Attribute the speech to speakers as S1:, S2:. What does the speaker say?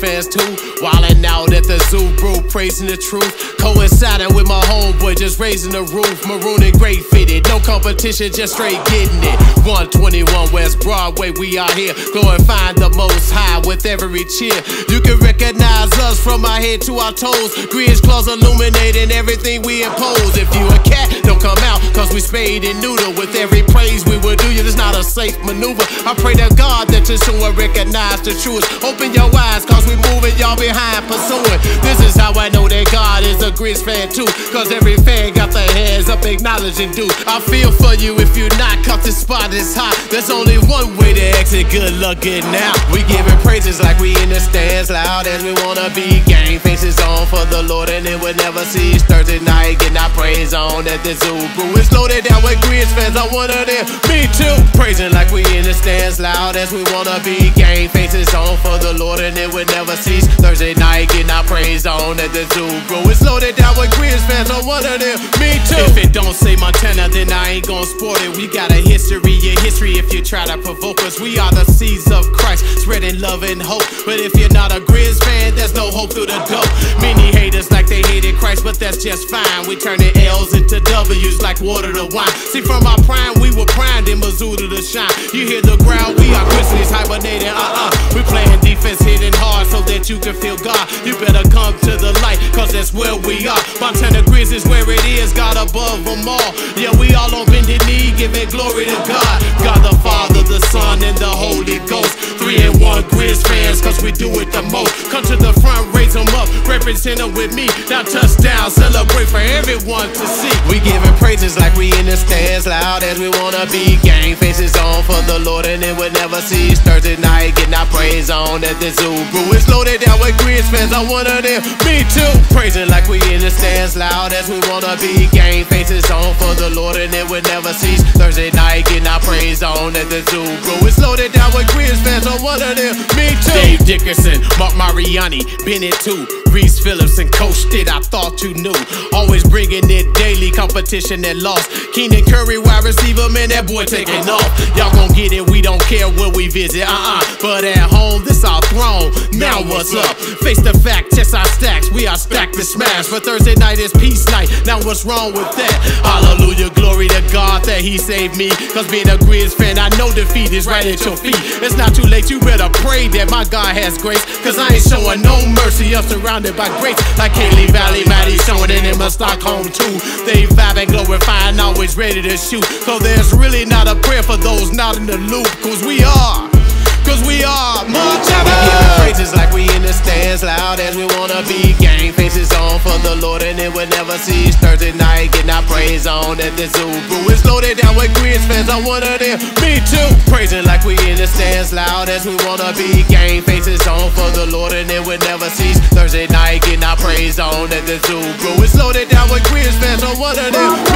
S1: fans too. Wildin' out at the zoo, bro, praising the truth. Coinciding with my homeboy, just raising the roof. Maroon and gray fitted, no competition, just straight getting it. 121 West Broadway, we out here glorifying the Most High with every cheer. You can recognize us from our head to our toes. Grizz claws illuminating everything we impose. If you a cat, don't come out, cause we spade and neuter. With every praise we will do you, it's not a safe maneuver. I pray to God that you sure recognize the truth. Open your eyes, cause we moving y'all behind pursuing. This is how I know that God is a Grizz fan too, cause every fan got their hands up acknowledging due. I feel for you if you're not, cause this spot is hot. There's only one way to exit, good luck getting out. We giving praises like we in the stands, loud as we wanna be. Gang faces on for the Lord and it would never cease. Thursday night getting our praise on at the zoo. Brew is loaded down with Grizz fans, I one of them, me too. Praising like we in the stands, loud as we wanna be. Gang faces on for the Lord and it would never cease. Thursday night getting our praise on at the zoo. Brew is loaded down with Grizz fans, I one of them, me too. If it don't say Montana, then I ain't gon' sport it. We got a history if you try to provoke us. We are the seeds of Christ, spreading love and hope. But if you're not a Grizz fan, there's no hope through the dope. Many haters like they hated Christ, but that's just fine. We turning L's into W's like water to wine. See, from our prime, we were primed in Missoula to shine. You hear the ground, we are Grizzlies hibernating, we playing defense, hitting hard so that you can feel God. You better come to the light, cause that's where we are. Montana Grizz is where it is, God above them all. Yeah, we all on bended knee, giving glory to God. God the Father, the Son, and the Holy Ghost. 3 and 1 Grizz fans, cause we do it the most. Come to the front, raise them up, represent them with me. Now touchdown, celebrate for everyone to see. We giving praises like we in the stands, loud as we wanna be. Gang faces on for the Lord and it would never cease. Thursday night getting our praise on at the zoo. Brew is loaded down with Grizz fans, I one of them, me too. Praising like we in the stands, loud as we wanna be. Gang faces on for the Lord and it would never cease. Thursday night getting our praise on at the zoo. Brew is loaded down with Grizz fans, I one of them, me too. Dave Dickerson, Mark Mariani, Bennett too. Reese Phillips and Coach Stitt, I thought you knew. Always bringing it daily, competition and loss. Keenan Curry, wide receiver, man, that boy taking off. Y'all gon' get it, we don't care where we visit, but at home, this our throne. Now what's up? Face the fact, test our stacks, we are stacked to smash. For Thursday night is peace night, now what's wrong with that? Hallelujah, glory to God that he saved me. Cause being a Grizz fan, I know defeat is right at your feet. It's not too late, you better pray that my God has grace. Cause I ain't showing no mercy, I'm surrounded by grace. Like Haley Valley, Maddie showing it in my Stockholm too. They vibing, glorifying, always ready to shoot. So there's really not a prayer for those not in the loop. Cause we are Montana. We giving praises like we in the stands, loud as we wanna be. Gang faces on for the Lord and it would never cease. Thursday night getting our praise on at the zoo. Brew is loaded down with Grizz fans, I one of them, me too. Praising like we in the stands, loud as we wanna be. Gang faces on for the Lord and it would never cease. Thursday night getting our praise on at the zoo. Brew is loaded down with Grizz fans, I one of them.